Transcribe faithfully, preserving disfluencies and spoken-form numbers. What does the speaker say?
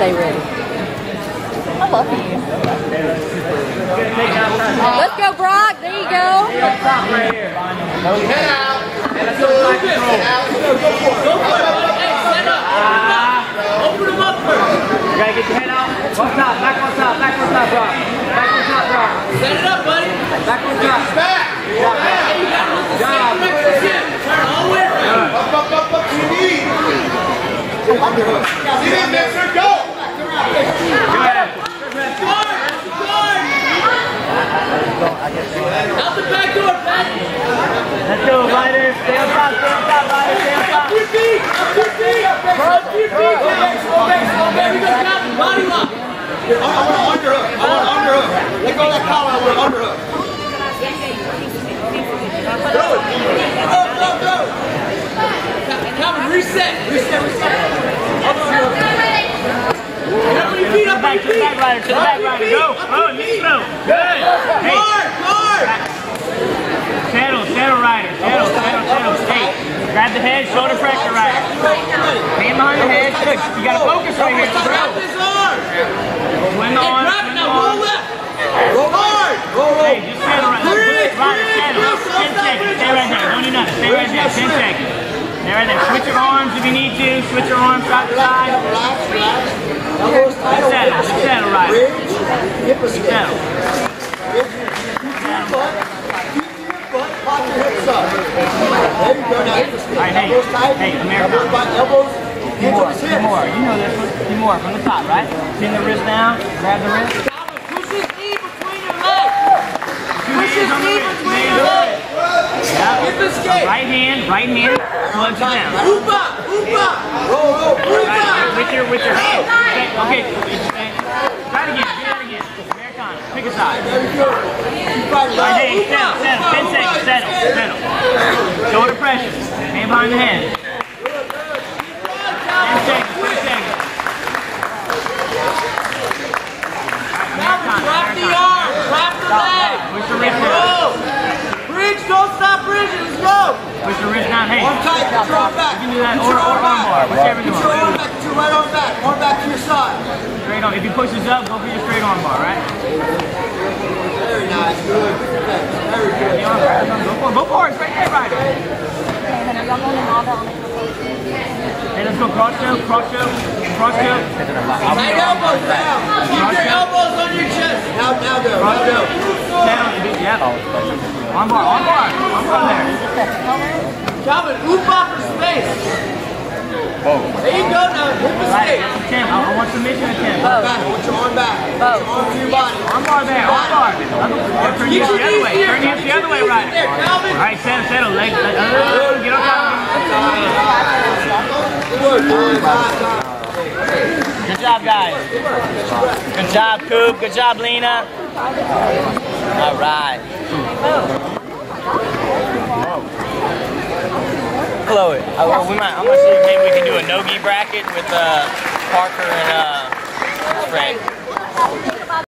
stay ready. I love you. Let's go, Brock. There you go. Stop right here. Head out. And let's go side control. Go for it. Hey, set up. Open them up first. You gotta get your head out. On top. Back on top. Back on top, Brock. Back on top, Brock. Set it up, buddy. Back on top. Back. Hey, you gotta look the same direction. Turn all the way around. Up, up, up, up to your knees. Underhook. Get in, Mixer. Go. Go ahead. Guard. Guard. Out the back door, Pat. Let's go, Ryder. Stay on top, stay on top, Ryder. Stay on top. Up your feet. Up your feet. Up your feet. Slow back, slow back, slow back. We got Captain. Body lock. I want an underhook. I want an underhook. Let go of that collar. I want an underhook. Go. Go, go, go. Calvin, reset. Reset, reset. Up your feet, up your feet. To the back rider, to the back rider. Go. Oh, knee throw. Good. Hey. Guard, guard. Settle, settle rider. Settle, settle, settle. Stay. Grab the head, shoulder pressure rider. Hand behind the head. Good. You gotta focus right here. Grab his arm. Swing the arm. Grab it now. Roll left. Roll hard. Roll, roll. Hey, just settle right there. Rider, settle. Ten seconds. Stay right there. Don't do nothing. Stay right there. Ten seconds. Stay right there. Switch your arms if you need to. Switch your arms side to side. Relax, relax. Elbows tight. Settle. Settle, rider. Hip escape. Settle. Keep your foot. Keep your foot. Pop your hips up. There you go. Now hip escape. Right, hey, elbows tight. hey, America. Elbows by elbows. Hands on his hips. More. You know this one. Two more from the top, right? Pin the wrist down. Grab the wrist. Push his knee between your legs. Push his knee between your legs. Hip escape. Right hand, right hand, plugs it down. Oop up, oop up. Roll, roll. Right, with your, with your hand. Okay, okay. Try it again, do that again. Americana, pick a side. There you go. Keep fighting. Right, hey, settle, settle, ten seconds, settle, settle. Shoulder pressure, hand behind the head. ten seconds, ten seconds. Drop the arm, drop the leg. Push the wrist Go. down. Bridge, don't stop bridging, let's go. Push the wrist down, hey. Arm tight. Get your arm back. You can do that, or, or arm bar, whichever you Get your arm want. back. Get your right arm back. Arm back to your side. Straight arm, if he pushes up, go for your straight arm bar, right? Very nice. Good. Very good. Go for it, go for it, straight head rider. Hey, let's go cross choke, cross choke, cross choke. Right elbows down. Keep your elbows on your chest. Now, now go. Cross Now go. choke. Settle, yeah. Arm bar, arm bar, arm bar there. Calvin, oop up for space. There you go now, hip Right, escape. attempt, I want submission attempt. Back. Put your arm back. Put your arm to your body. Arm bar there, arm bar. Turn your hips the other way, turn your hips the other way, right. There, Calvin. All right, settle, settle, leg, uh, get on top. Good. Good. Good job, guys. Good job, Coop. Good job, Lena. All right. Chloe, I, well, we might, I'm gonna see if maybe we can do a no-gi bracket with uh, Parker and uh, Frank.